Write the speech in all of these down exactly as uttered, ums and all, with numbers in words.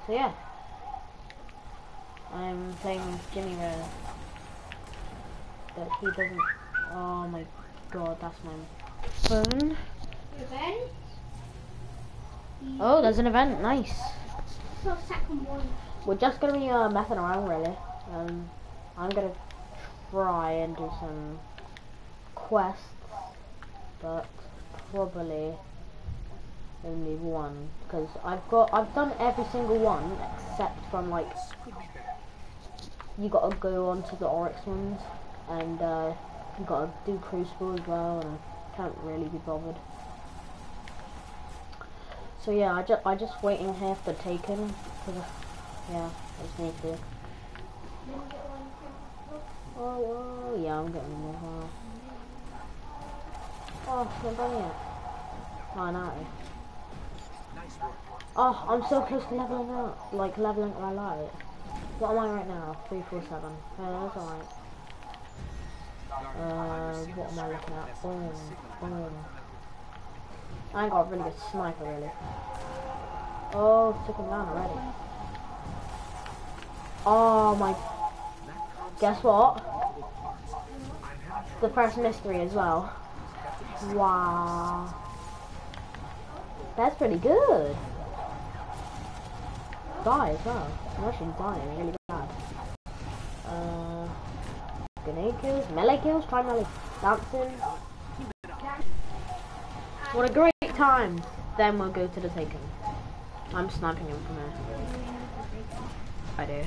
So yeah, I'm playing Jimmy Rare. That he doesn't. Oh my god, that's my phone. Event? Oh, there's an event. Nice. So second one. We're just gonna be uh, messing around, really. Um, I'm gonna try and do some quests, but probably only one, because I've got I've done every single one except from like you gotta go on to the Oryx ones, and uh, you gotta do Crucible as well, and I can't really be bothered. So yeah, I just I just waiting here for Taken, cause yeah, I just need to. Oh, oh yeah, I'm getting more. Wow. Oh, not done yet. Oh, no. Oh, I'm so close to leveling up, like leveling my light. What am I right now? three four seven. Oh, that's alright. Uh, what am I looking at? Boom, boom. I ain't got a really good sniper, really. Oh, took him down already. Oh my. Guess what? The first mystery as well. Wow. That's pretty good. Die as well. I'm actually dying really bad. Uh, grenade kills, melee kills, try melee. Dancing. What a great time. Then we'll go to the Taken. I'm sniping him from here. I do.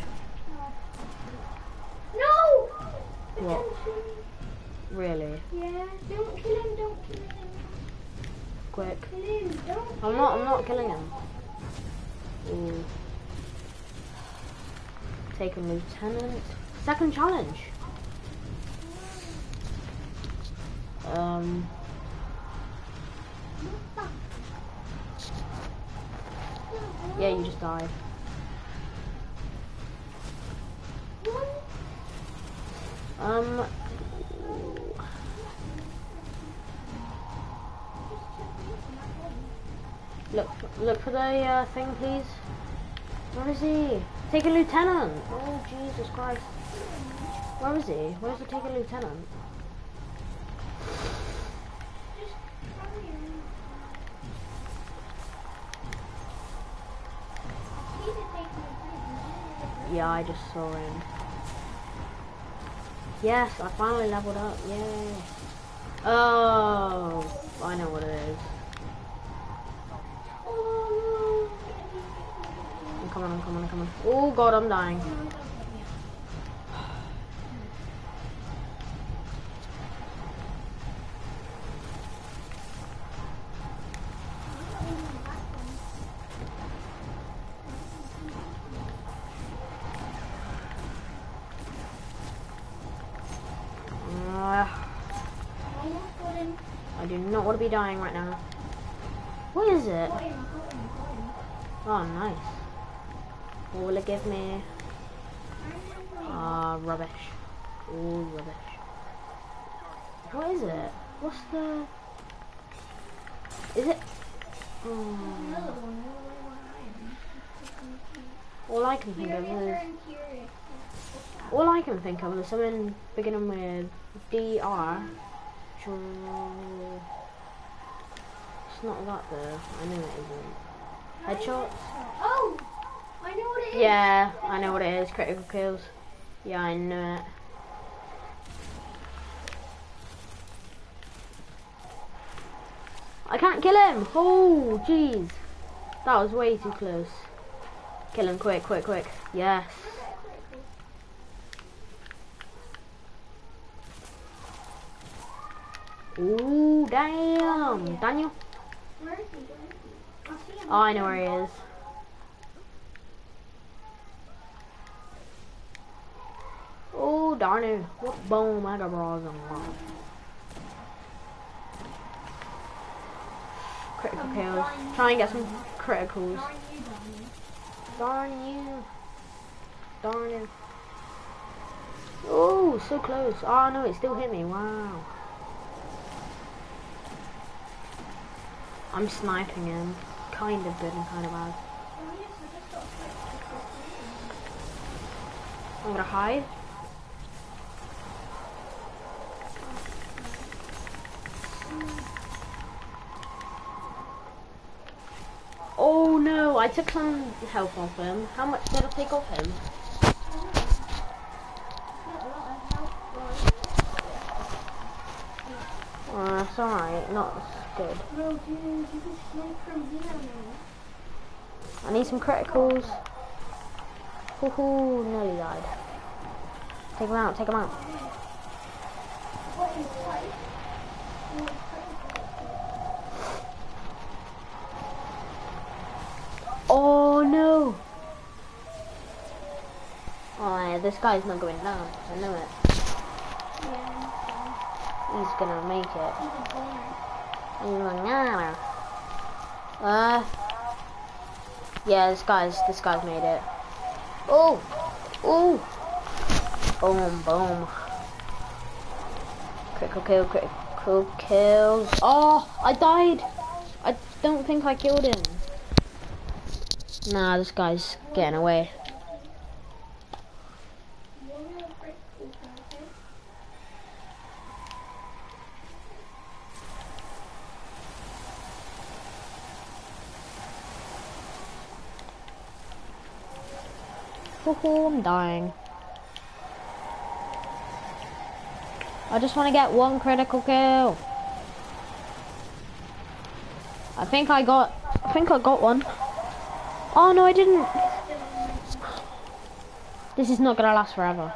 No! What? Really? Yeah, don't kill him, don't kill him. Quick. Kill him, don't kill I'm not, I'm him. not killing him. Ooh. Taken lieutenant. Second challenge. Um. Yeah, you just died. Um. Look, look for the uh, thing, please. Where is he? Take a lieutenant. Oh Jesus Christ. Where is he? Where's the take a lieutenant? Yeah, I just saw him. Yes, I finally leveled up. Yay. Oh, I know what it is. I'm coming, I'm coming, I'm coming. Oh god, I'm dying. Uh, I do not want to be dying right now. What is it? Oh, nice. What will it give me? Ah, uh, rubbish. Oh, rubbish. What is it? What's the... Is it... Oh. All I can think of is... All I can think of is something beginning with D R. It's not that though. I know it isn't. Headshots? Oh! I know what it is. Yeah, I know what it is. Critical kills. Yeah, I know it. I can't kill him! Oh, jeez. That was way too close. Kill him quick, quick, quick. Yes. Ooh, damn. Daniel? Where is he? I'll see him. Oh, I know where he is. Oh, darn it. What boom, I got bras on. Critical kills. Try and get some criticals. Darn you. Darn you. Oh, so close. Oh no, it still hit me. Wow. I'm sniping him. Kind of good and kind of bad. I'm gonna hide. Oh no, I took some health off him. How much did I take off him? Oh, that's alright, not good. Bro, dude, you can snipe from here now. I need some criticals. Hoo-hoo, nearly died. Take him out, take him out. What is life? What is Oh no! Oh yeah, this guy's not going down. I know it. Yeah. He's gonna make it. He's a goner. He's like, nah. Uh. Yeah, this guy's this guy's made it. Oh, oh. Boom, boom. Critical kill, critical kills. Oh, I died. I don't think I killed him. Nah, this guy's getting away. Woohoo, I'm dying. I just want to get one critical kill. I think I got, I think I got one. Oh no, I didn't. This is not gonna last forever.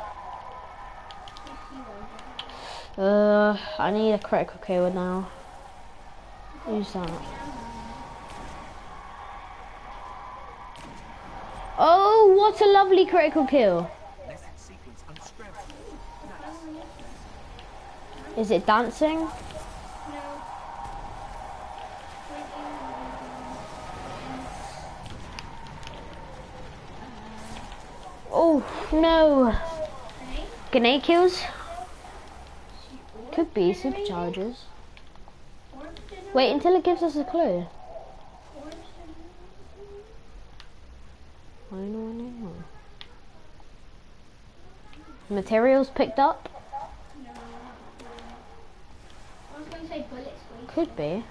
Uh, I need a critical kill now. Who's that? Oh, what a lovely critical kill. Is it dancing? Oh, no. Grenade kills? Could be superchargers. Wait until it gives us a clue. I know, I know. Materials picked up? No. I was going to say bullets. Could be.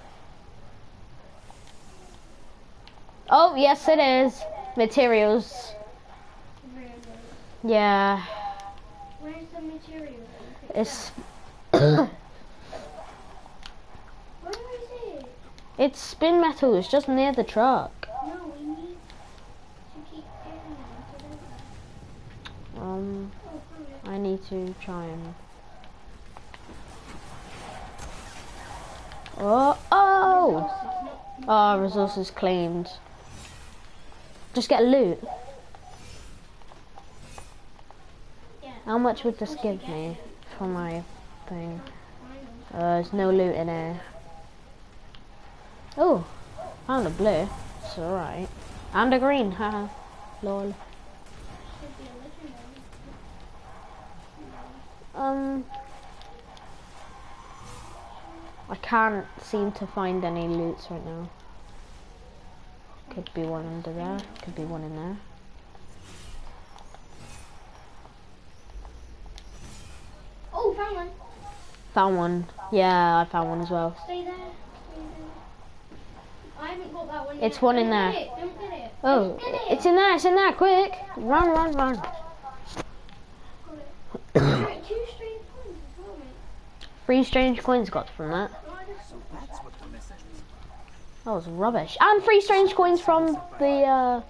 Oh, yes it is. Materials. Yeah. Where's the material? It's... Where is it? It's spin metal. It's just near the truck. No, we need to keep getting them. Um, I need to try and... Oh, oh! Oh, resources claimed. Just get loot. How much would this give me for my thing? Uh, there's no loot in here. Oh, found a blue. It's alright. And a green, haha. Lol. Um, I can't seem to find any loots right now. Could be one under there. Could be one in there. Oh, found one. Found one. Yeah, I found one as well. Stay there. Stay there. I haven't got that one yet. It's one in Don't there. get it. Don't get it. Oh, Don't get it. it's in there. It's in there. Quick, run, run, run. Got it. You're at two strange coins as well, mate. Three strange coins got from that. So that's what the message was. That was rubbish. And three strange coins from the uh,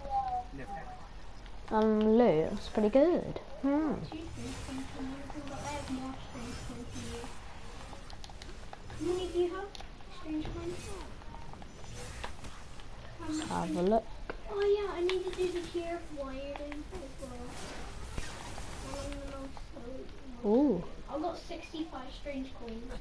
um loot. That's pretty good. Hmm. Two strange coins from you, but I have more strange coins than you. How many do you have? Strange coins? Let's have a look. Oh yeah, I need to do the tier wiring as well. Along the most slow. Ooh. I've got sixty-five strange coins.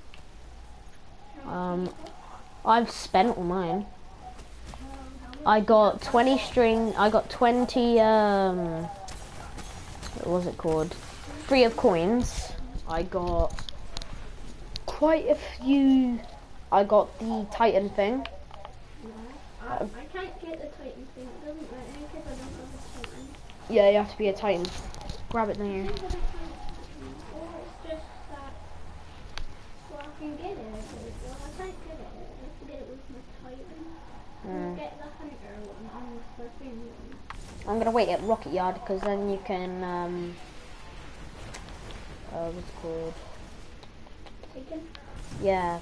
Um, I've spent all mine. Um, how much? I got twenty string. I got twenty. Um, what was it called? Free of coins. I got quite a few. I got the Titan thing. I, I can't get the Titan thing. It doesn't let me because I don't have a Titan. Yeah, you have to be a Titan. grab it near. Or it's just that, well, I can get it. Well, I can't get it. I have to get it with my Titan. Mm. I'll get the Hunter one and the Scorpion one. I'm gonna wait at Rocket Yard because then you can um. Uh, what's it called? Taken? Yeah.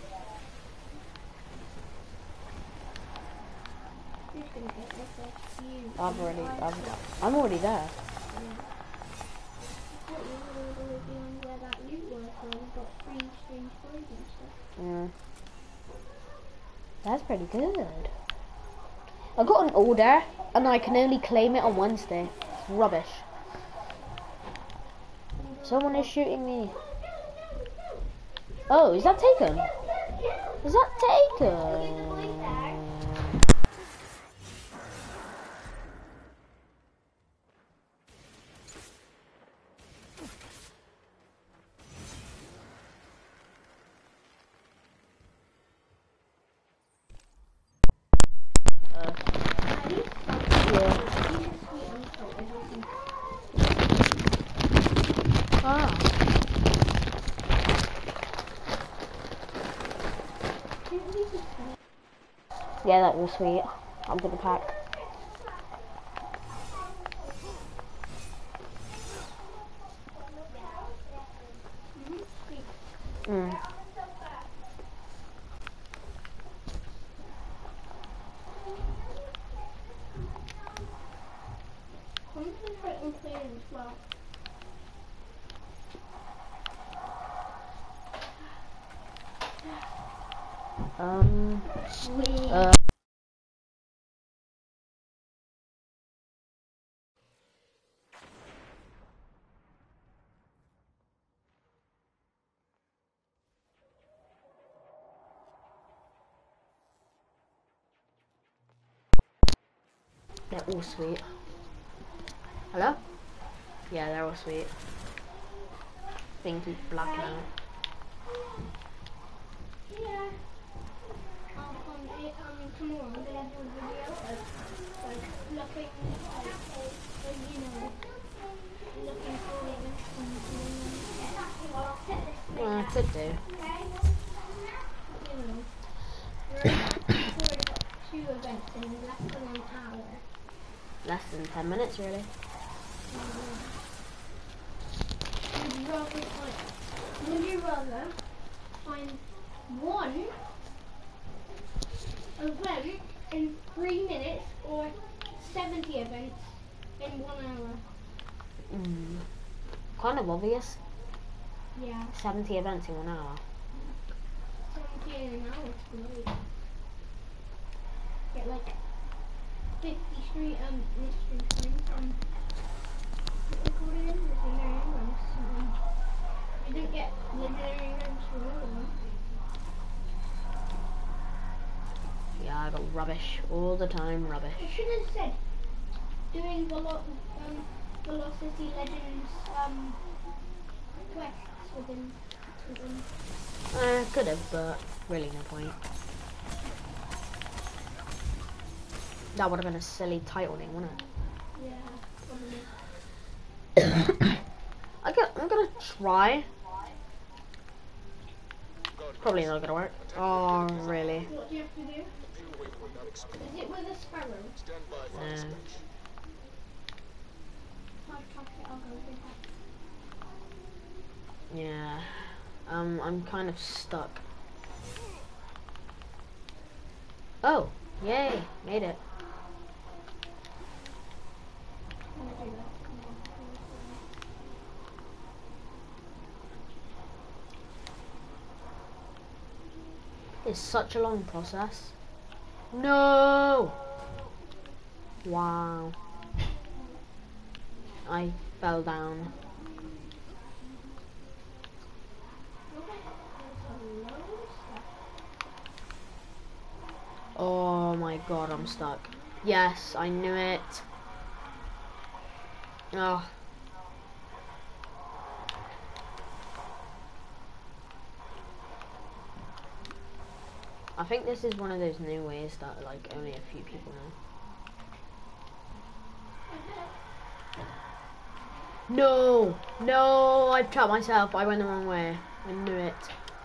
Who's gonna get this? You. I've already. I- I've, I'm already there. Yeah. I thought you were all the way beyond where that loot was, where we got three strange toys and stuff. Yeah. That's pretty good. I got an order and I can only claim it on Wednesday. It's rubbish. Someone is shooting me. Oh, is that taken? Is that taken? Ah. Yeah, that was sweet. I'm gonna pack. Mm. Concentrate on playing as well. Um. Sweet. Uh. They're all sweet. Hello? Yeah, they're all sweet. Think he's black now. Yeah. Um, um, it, um, tomorrow I'm gonna do a video of, like, looking, like, like, you know, looking for it and doing them. Well, I'll set this Well, I thing could do. okay? You know, we're already got two events in less than an hour. Less than ten minutes, really. Would you rather find, would you rather find one event in three minutes or seventy events in one hour? Mm. Kind of obvious. Yeah, seventy events in one hour. seventy in an hour is great. Get like fifty street um mystery things and what we call it in legendary items. Um, you didn't get legendary items for all of them. Yeah, I got rubbish all the time. Rubbish. I should have said doing Velo um, Velocity Legends um, quests within, within. Uh, could have, but really no point. That would have been a silly titling, wouldn't it? Yeah, probably. I got, I'm gonna try. Probably not gonna work. Oh, really? What do you have to do? Is it with a sparrow? Yeah. I'll try it, I'll go with that. Yeah. Um, I'm kind of stuck. Oh, yay, made it. I'm gonna do that. It's such a long process. No! Wow. I fell down. Oh my god, I'm stuck. Yes, I knew it. Oh. I think this is one of those new ways that like only a few people know. No, no, I've trapped myself. I went the wrong way. I knew it.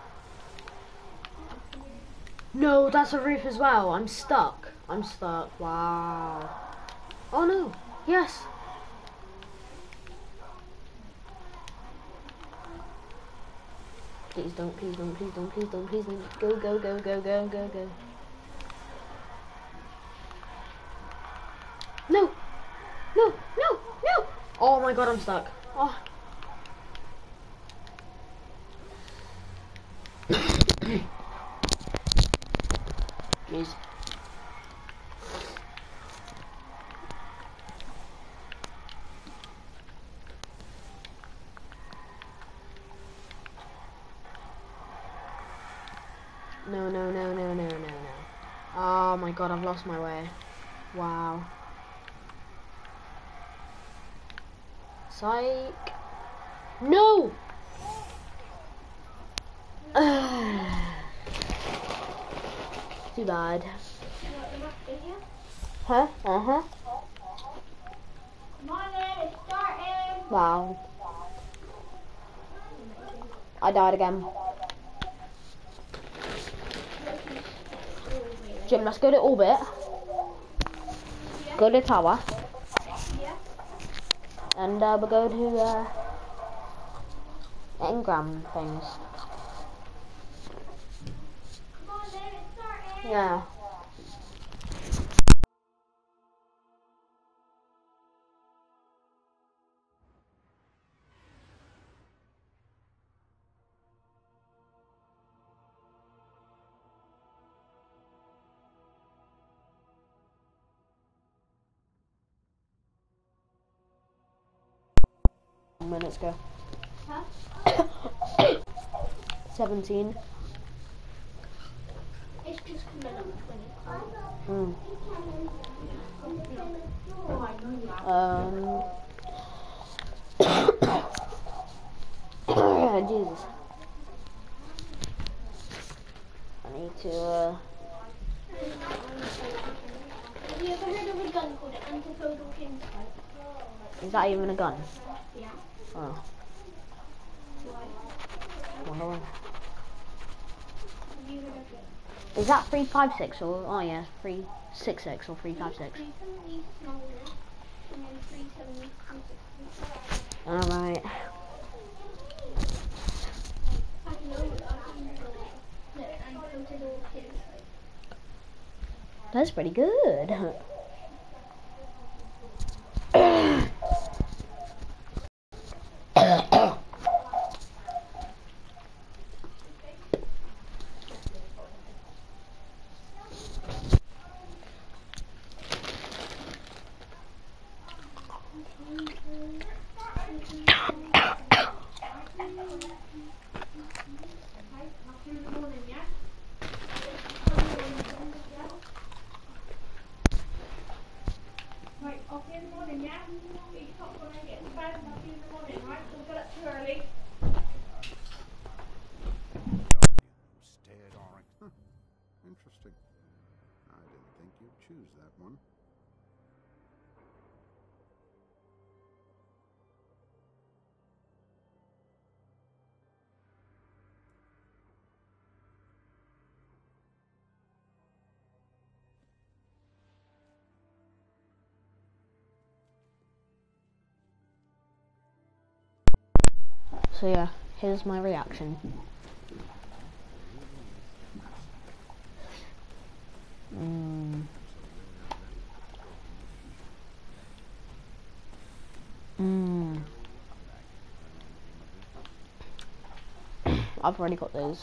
No, that's a roof as well. I'm stuck. I'm stuck. Wow. Oh no. Yes. Please don't, please don't, please don't, please don't, please don't. Go, go, go, go, go, go, go. No. No, no, no. Oh my god, I'm stuck. Oh. Jeez. No, no, no, no, no, no, no. Oh my god, I've lost my way. Wow. Psych. No! Too bad. Huh? Uh-huh. Come on in, it's starting. Wow. I died again. Jim, let's go to orbit. Yeah. Go to tower. Yeah. And uh, we'll go to uh, engram things. Come on in, it's starting. Yeah. Minutes go. Huh? seventeen. It's just coming up twenty-five. Mm. No. Um. Jesus. I need to. Uh, Have you ever heard of a gun called an antipodal kinsight? is that even a gun? Yeah. Oh. Why? Wonder why. Have you heard of it? Is that three five six or oh yeah, three six six or three five six? three seventy smaller, and then three seventy, three sixty. All right. I know that I can go the antipodal kinsight. That's pretty good. Right, I'll see you in the morning, yeah? Get your popcorn and get into bed, and I'll see you in the morning, right? Don't get up too early. Stared all right. Huh. Interesting. I didn't think you'd choose that one. So yeah, here's my reaction. Mm. Mm. I've already got those.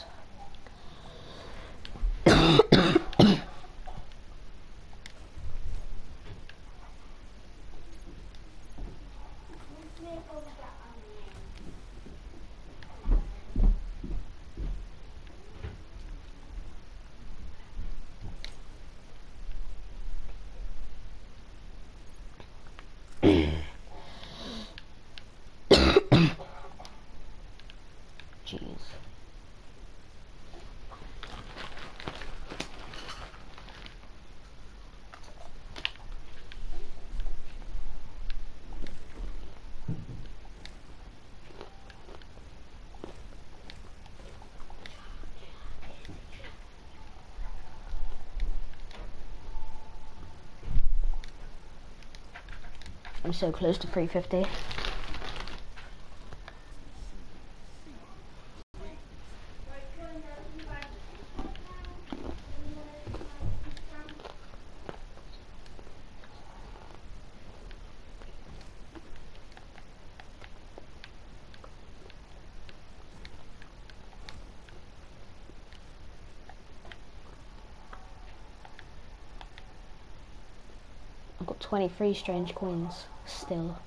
Jeez. I'm so close to three fifty. I've got twenty-three strange coins still.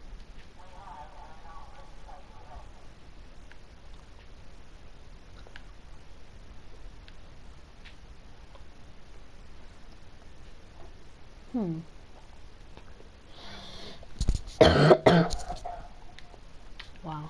Hmm. Wow.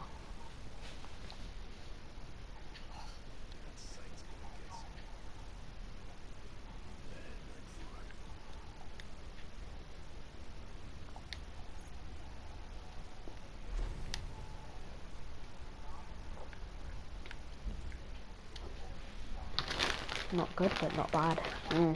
Not good, but not bad. Mm.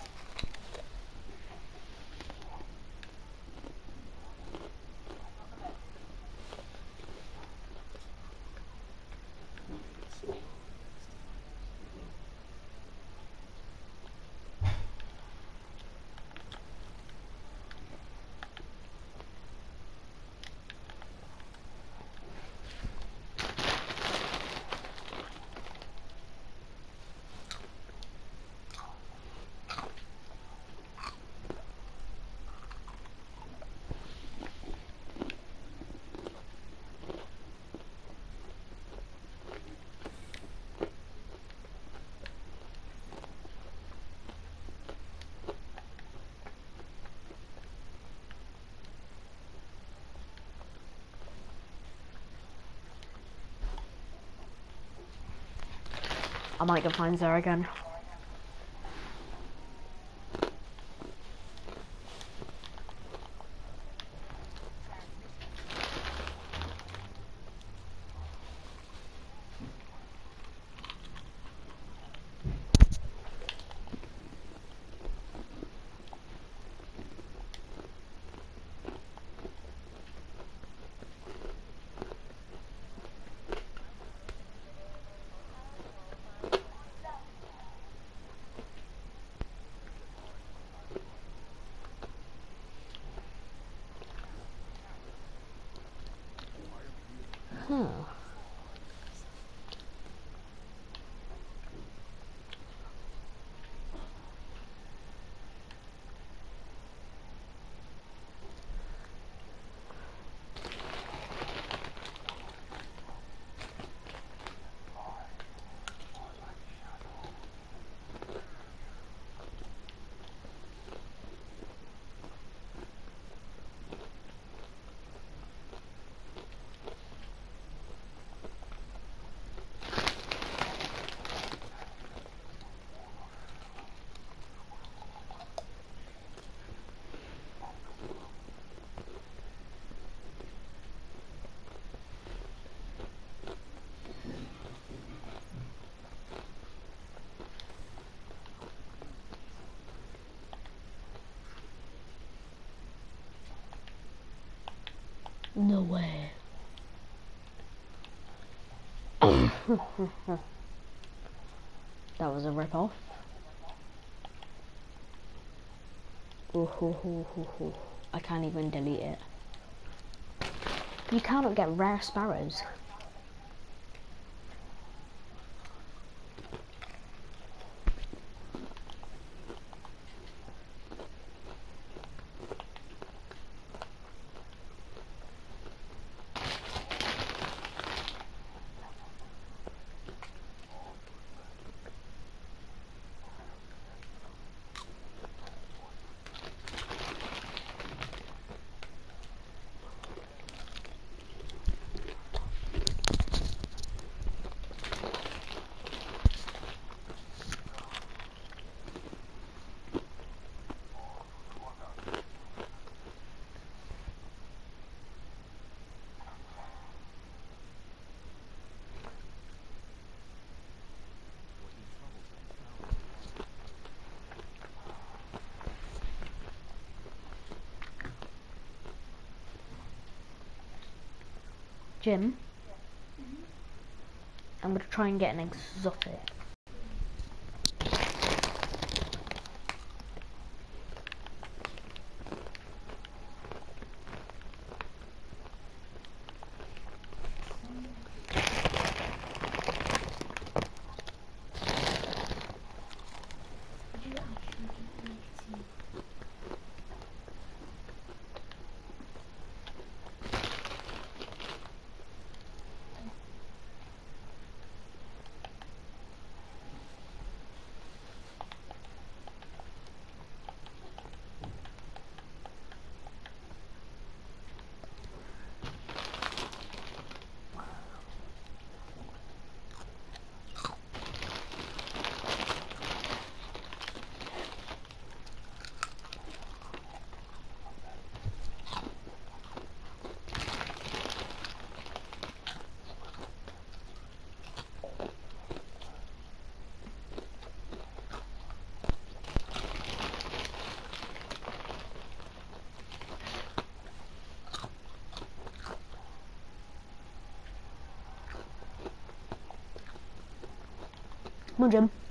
I might go find Zara again. Huh. No way. That was a rip-off. Ooh, ooh, ooh, ooh, ooh. I can't even delete it. You cannot get rare sparrows. Jim, I'm gonna try and get an exotic. Come on, Jim.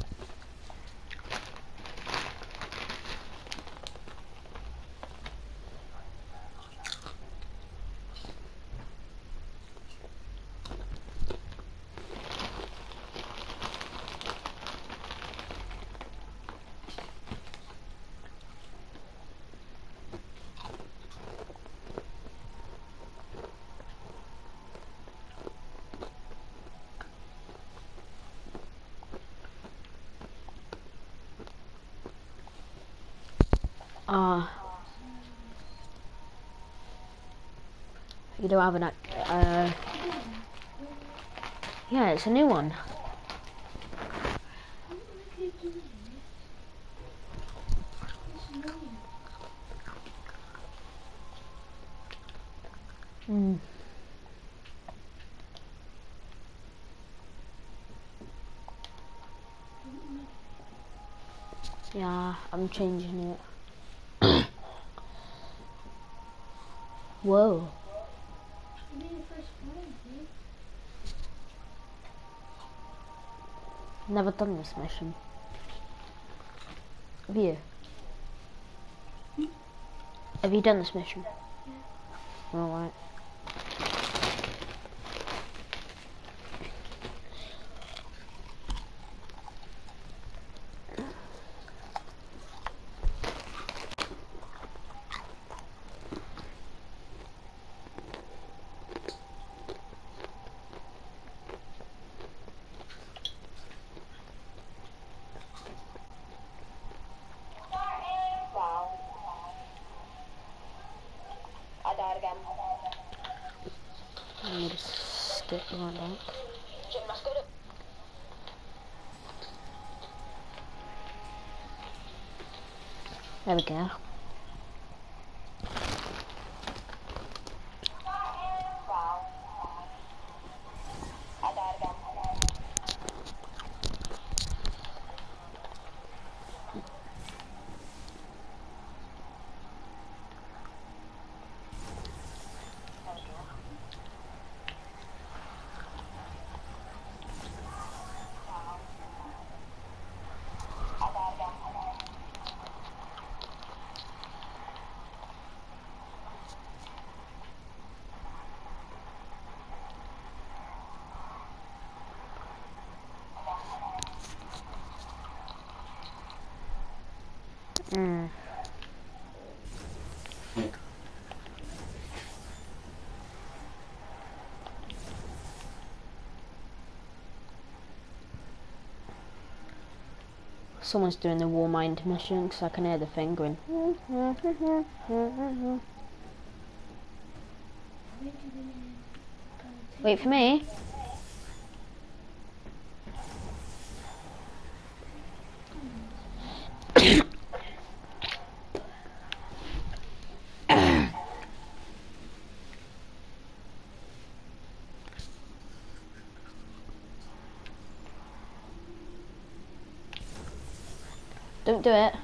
Ah, uh, you don't have an act. Uh, yeah, it's a new one. Hmm. Yeah, I'm changing it. Whoa. Never done this mission. Have you? Hmm? Have you done this mission? Yeah. Alright. Let me just skip right back. There we go. Mm. Someone's doing the war mind mission because I can hear the thing going. Wait for me. Don't do it.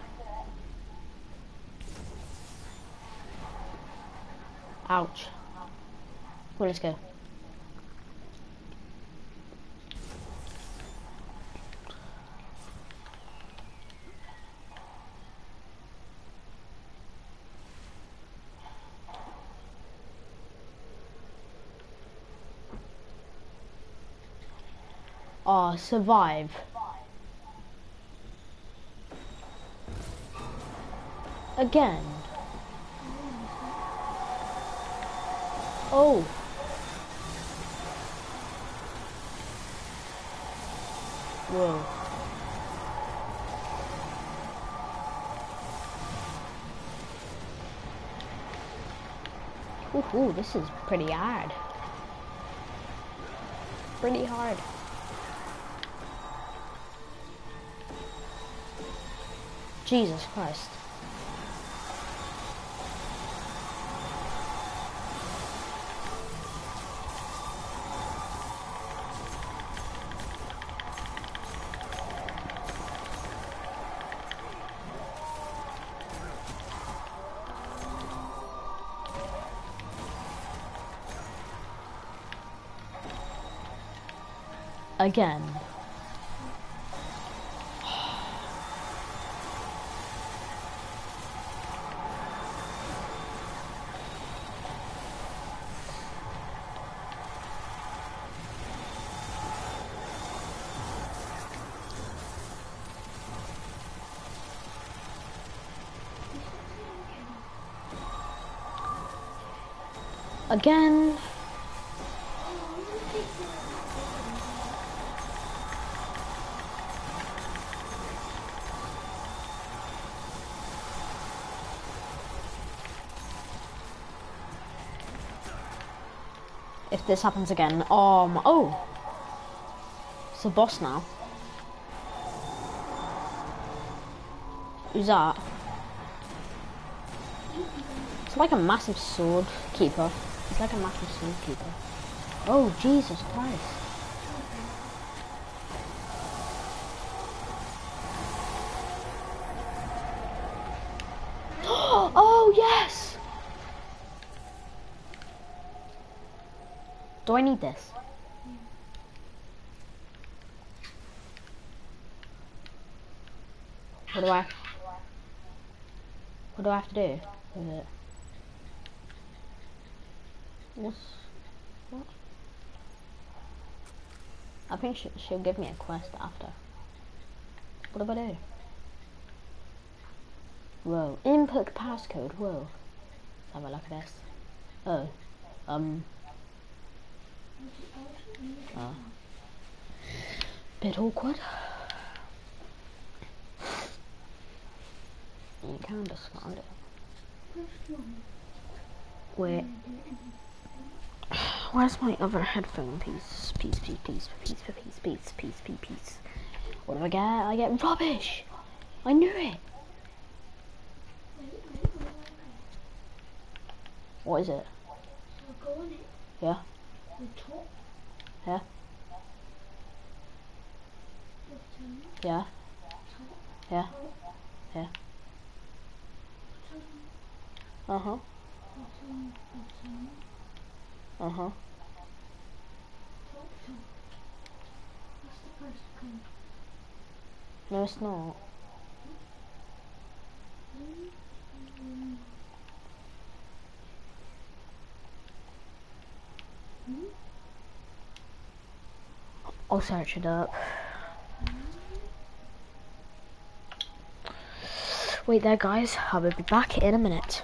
Ouch. Well, let's go. Oh, survive. Again. Oh. Whoa. Ooh, ooh, this is pretty hard. Pretty hard. Jesus Christ. Again. Again. If this happens again, um, oh, it's a boss now. Who's that? It's like a massive sword keeper. It's like a massive sword keeper. Oh, Jesus Christ. Oh, yes! Do I need this? What do I... What do I have to do with it? What's... What? I think she, she'll give me a quest after. What do I do? Whoa. Input passcode. Whoa. Let's have a look at this. Oh. Um... Uh, bit awkward. You can understand it. Wait. Where's my other headphone piece? Piece, piece, piece, piece, piece, piece, piece, piece, piece, piece. What do I get? I get rubbish! I knew it! What is it? So go on it. Yeah? The top. Yeah? Bottom. Yeah? Top. Yeah? Top. Yeah? Bottom. Uh-huh. Bottom. Bottom. Uh-huh. Top. Top. That's the first code. No, it's not. Mm. Mm. I'll search it up. Wait there, guys. I will be back in a minute.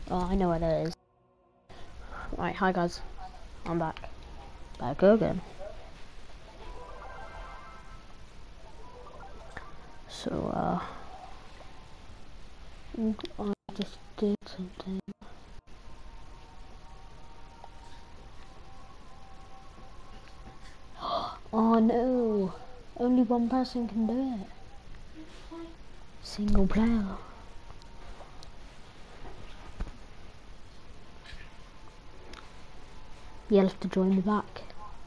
Oh, I know where that is. Right, hi guys. I'm back. Back again. So, uh... I just did something. Oh no! Only one person can do it. Single player. You'll have to join the back.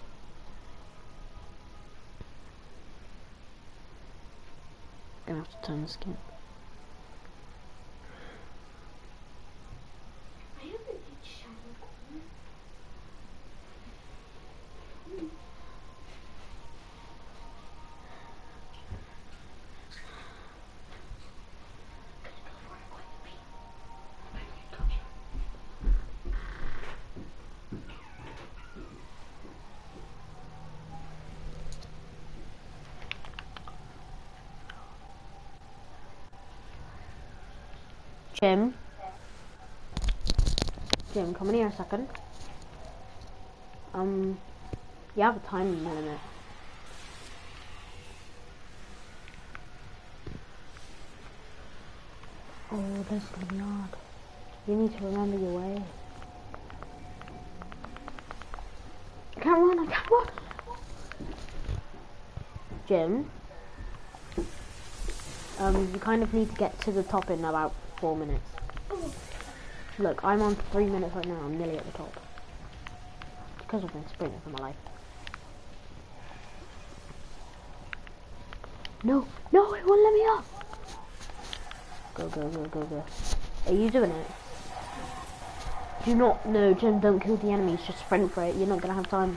Gonna have to turn the skin. I haven't did Sherlock. Jim. Jim, come in here a second. Um, you have a time limit. Oh, this is gonna be hard. You need to remember your way. I can't run, I can't run! Jim? Um, you kind of need to get to the top in about four minutes. Look, I'm on three minutes right now, I'm nearly at the top. Because I've been sprinting for my life. No, no, it won't let me up! Go, go, go, go, go. Are you doing it? Do not, no, Jim, don't kill the enemies, just sprint for it, you're not gonna have time.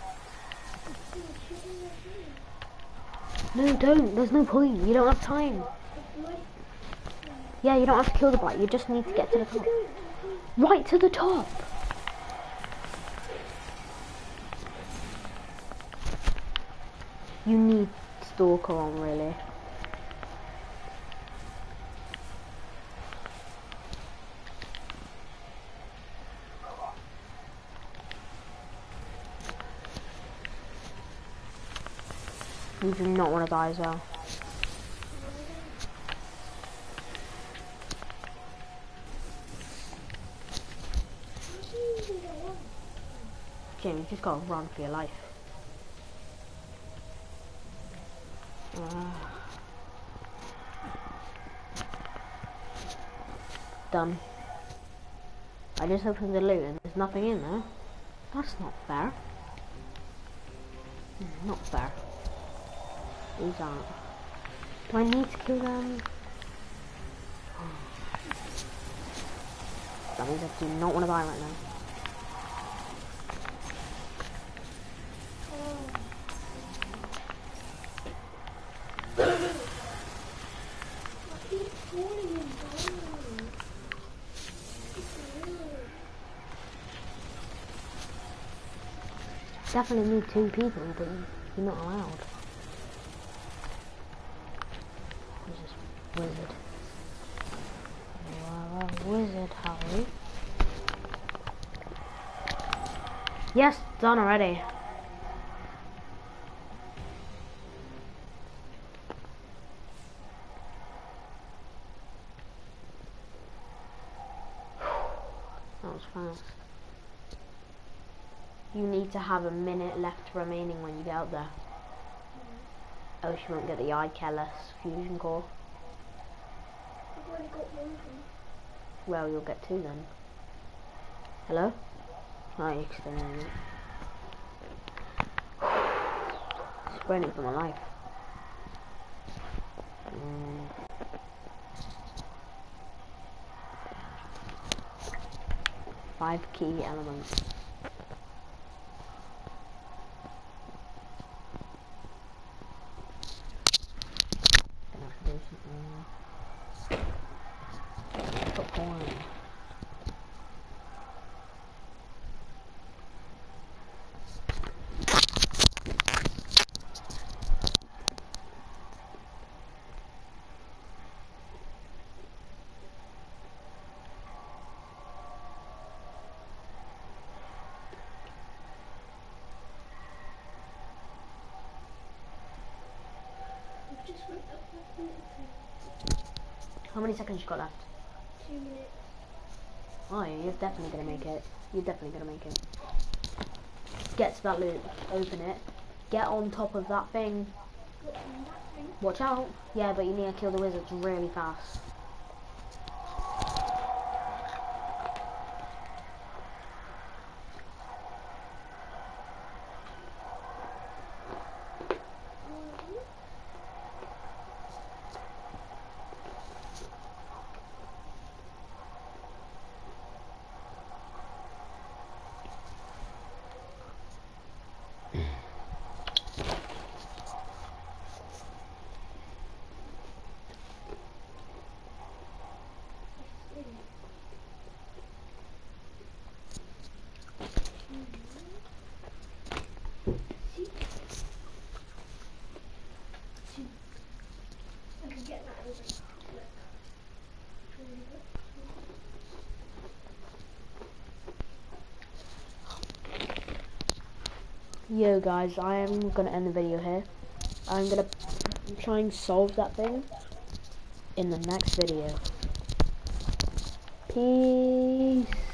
No, don't, there's no point, you don't have time. Yeah, you don't have to kill the bite, you just need to get to the top. Right to the top! You need Stalker on, really. You do not want to die as well. Jim, you just gotta run for your life. Uh, done. I just opened the loot and there's nothing in there. That's not fair. Not fair. These aren't. Do I need to kill them? That means I do not want to die right now. Definitely need two people, but you're not allowed. This is wizard. You are a wizard, Harry. Yes, done already. That was fast. You need to have a minute left remaining when you get out there. Else you won't get the Eye Careless fusion core. I've already got one. Well, you'll get two then. Hello? Oh, you're extending it. Sprinting for my life. Mm. Five key elements. Gonna have to do something. Put corn. How many seconds you got left? Two minutes. Oh, you're definitely gonna make it. You're definitely gonna make it. Get to that loot. Open it. Get on top of that thing. Look on that thing. Watch out. Yeah, but you need to kill the wizards really fast. I can get that over. Look. Yo guys, I am gonna end the video here. I'm gonna try and solve that thing in the next video. Peace.